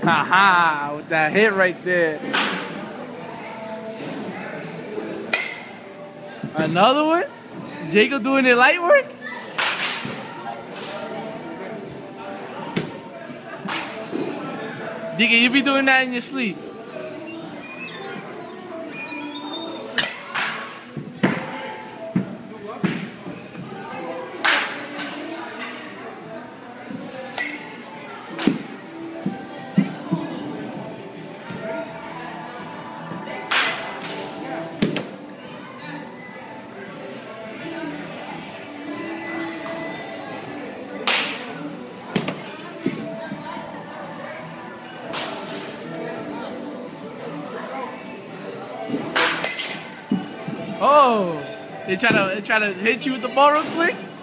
Haha, with that hit right there. Another one? Jacob doing it light work? Digga, you be doing that in your sleep. Oh, they try to hit you with the ball real quick.